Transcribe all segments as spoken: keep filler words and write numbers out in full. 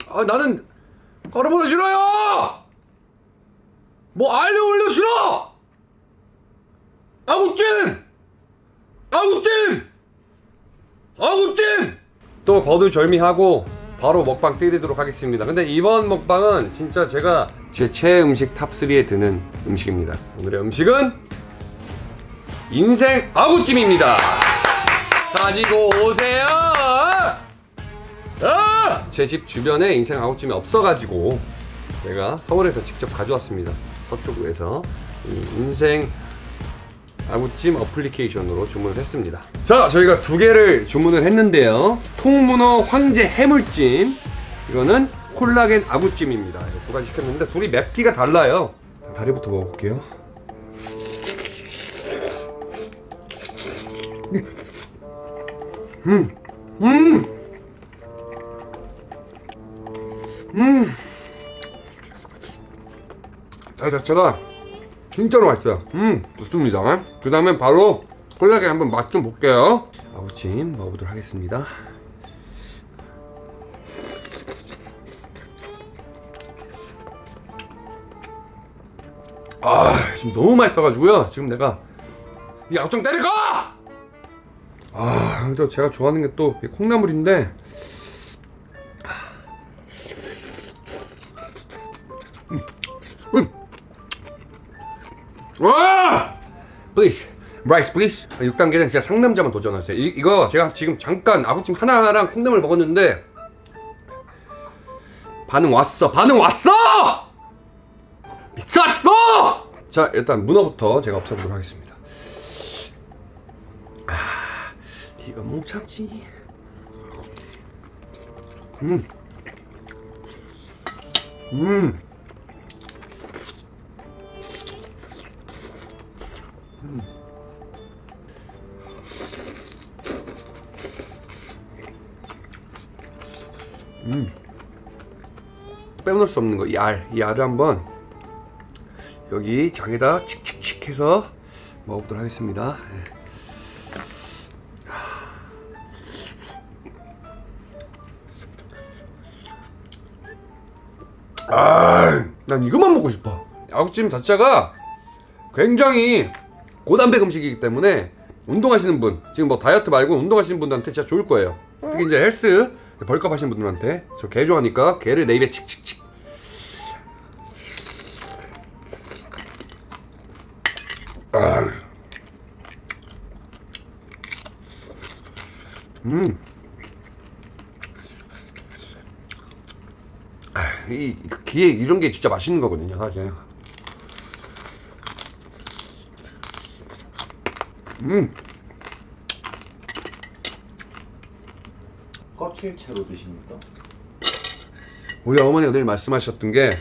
아, 나는 까르보나 싫어요. 뭐 알려 올려 싫어. 아구찜! 아구찜! 아구찜! 또 거두절미하고 바로 먹방 때리도록 하겠습니다. 근데 이번 먹방은 진짜 제가 제 최애 음식 탑삼에 드는 음식입니다. 오늘의 음식은 인생 아구찜입니다. 가지고 오세요. 아! 제 집 주변에 인생 아구찜이 없어가지고 제가 서울에서 직접 가져왔습니다. 서초구에서 인생 아구찜 어플리케이션으로 주문을 했습니다. 자, 저희가 두 개를 주문을 했는데요. 통문어 황제 해물찜, 이거는 콜라겐 아구찜입니다. 두 가지 시켰는데 둘이 맵기가 달라요. 다리부터 먹어볼게요. 음, 음, 음. 살 자체가 진짜로 맛있어요. 음, 좋습니다. 그 다음에 바로 콜라겐 한번 맛 좀 볼게요. 아구찜 먹어보도록 하겠습니다. 아, 지금 너무 맛있어가지고요. 지금 내가 이 아구찜 때릴까? 아, 또 제가 좋아하는 게 또 콩나물인데, 음, 음. 와! Please, rice please. 육 단계는 진짜 상남자만 도전하세요. 이, 이거 제가 지금 잠깐 아구찜 하나랑 콩나물 먹었는데 반응 왔어. 반응 왔어! 미쳤어! 자, 일단 문어부터 제가 없애보도록 하겠습니다. 아, 이거 못 참지. 음, 음. 음. 음. 빼놓을 수 없는 거, 이 알. 이 알을 한번 여기 장에다 칙칙칙 해서 먹어보도록 하겠습니다. 아, 난 이것만 먹고 싶어. 아구찜 자체가 굉장히 고단백 음식이기 때문에 운동하시는 분, 지금 뭐 다이어트 말고 운동하시는 분들한테 진짜 좋을 거예요. 특히 이제 헬스 벌크업 하시는 분들한테. 저 게 좋아하니까 게를 내 입에 칙칙칙. 아. 음. 아, 이 기에 이런 게 진짜 맛있는 거거든요, 사실. 음. 껍질채로 드십니까? 우리 어머니가 늘 말씀하셨던 게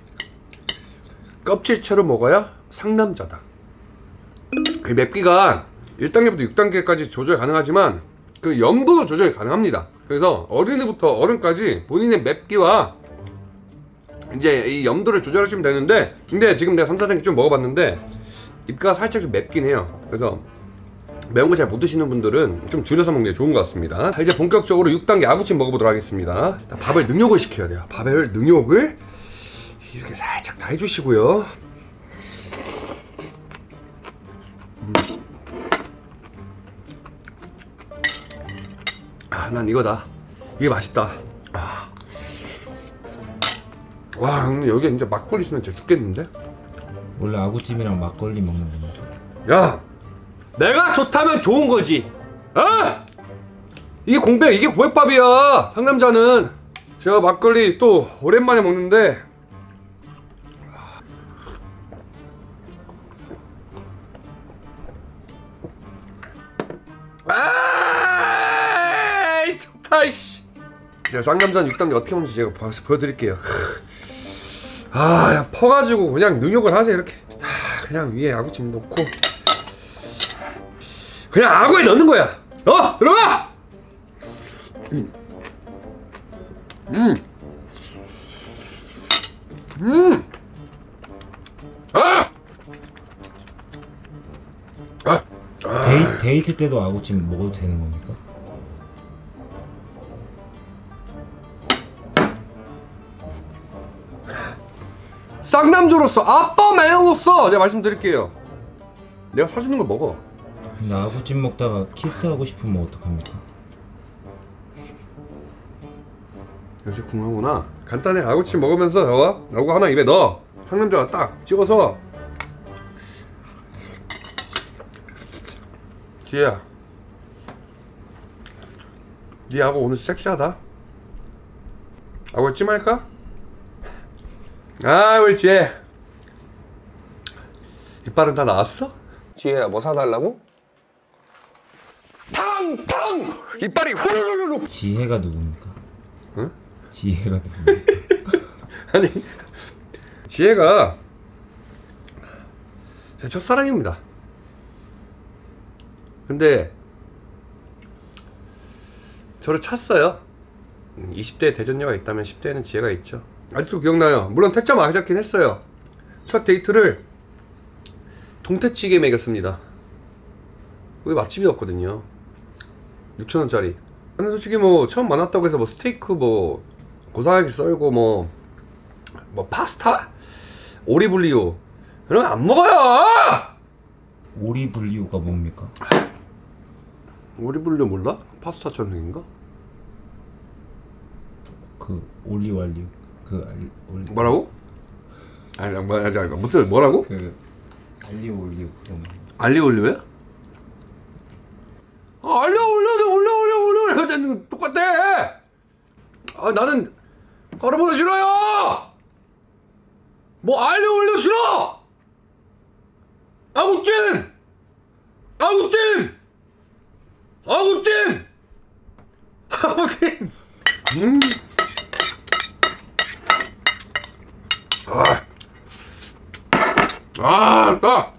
껍질채로 먹어야 상남자다. 이 맵기가 일 단계부터 육 단계까지 조절 가능하지만 그 염도도 조절이 가능합니다. 그래서 어린이부터 어른까지 본인의 맵기와 이제 이 염도를 조절하시면 되는데, 근데 지금 내가 삼, 사 단계 좀 먹어봤는데 입가가 살짝 좀 맵긴 해요. 그래서 매운 거 잘 못 드시는 분들은 좀 줄여서 먹는 게 좋은 것 같습니다. 자, 이제 본격적으로 육 단계 아구찜 먹어보도록 하겠습니다. 밥을 능욕을 시켜야 돼요. 밥을 능욕을 이렇게 살짝 다 해주시고요. 음. 아, 난 이거다. 이게 맛있다. 아. 와, 근데 여기 진짜 막걸리 있으면 진짜 죽겠는데? 원래 아구찜이랑 막걸리 먹는 겁니다. 야! 내가 좋다면 좋은 거지. 어? 이게 공백, 이게 고백밥이야. 상남자는. 제가 막걸리 또 오랜만에 먹는데 아, 좋다 이씨. 제가 쌍남자는 육 단계 어떻게 먹는지 제가 보여드릴게요. 아, 야, 퍼가지고 그냥 능욕을 하세요. 이렇게 아, 그냥 위에 아구찜 넣고 그냥 아구에 넣는 거야. 어? 들어가! 음. 음. 음. 아! 아! 아! 데이, 데이트 때도 아구찜 먹어도 되는 겁니까? 쌍남자로서 아빠 매너로서 제가 말씀드릴게요. 내가 사주는 걸 먹어. 근데 아구찜 먹다가 키스하고 싶으면 어떡합니까? 역시 궁금하구나. 간단해. 아구찜 먹으면서 저거 아구 하나 입에 넣어. 상남자가 딱 찍어서. 지혜야, 네 아구 오늘 섹시하다. 아구 찜할까? 아, 우리 지혜 이빨은 다 나왔어? 지혜야, 뭐 사달라고? 탕탕! 이빨이 후루루루. 지혜가 누굽니까? 응? 지혜가 누굽니까? 아니, 지혜가 제 첫사랑입니다. 근데 저를 찼어요. 이십 대에 대전녀가 있다면 십 대에는 지혜가 있죠. 아직도 기억나요. 물론 택자 맞았긴 했어요. 첫 데이트를 동태찌개 먹였습니다. 그게 맛집이었거든요. 육천 원짜리. 근데 솔직히 뭐 처음 만났다고 해서 뭐 스테이크 뭐 고상하게 썰고 뭐 뭐 파스타? 오리블리오 그런 거 안 먹어요! 오리블리오가 뭡니까? 오리블리오 몰라? 파스타처럼 생긴가? 그 올리왈리오 그 알, 올리... 뭐라고? 아니 뭐 아니 아니 무슨 뭐라고? 그 알리오 올리오 그런 알리올리오야? 아, 알리올리오 올려 올려 올려 올려 똑같아. 아, 나는 까르보나 싫어요. 뭐 알리올리오 싫어. 아구찜 아구찜 아구찜 아구찜. 음. 아, 아, 딱.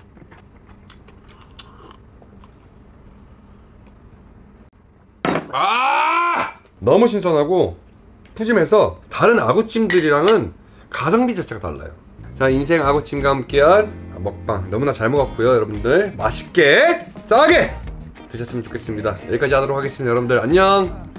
아, 너무 신선하고 푸짐해서 다른 아구찜들이랑은 가성비 자체가 달라요. 자, 인생 아구찜과 함께한 먹방 너무나 잘 먹었고요. 여러분들 맛있게 싸게 드셨으면 좋겠습니다. 여기까지 하도록 하겠습니다. 여러분들 안녕.